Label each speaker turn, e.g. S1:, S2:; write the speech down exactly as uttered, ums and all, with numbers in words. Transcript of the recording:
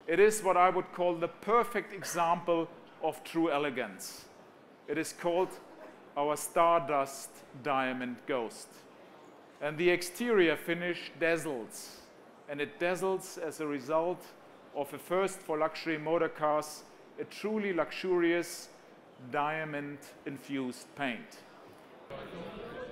S1: It is what I would call the perfect example of true elegance. It is called our Stardust Diamond Ghost. And the exterior finish dazzles. And it dazzles as a result of a first for luxury motor cars, a truly luxurious diamond-infused paint.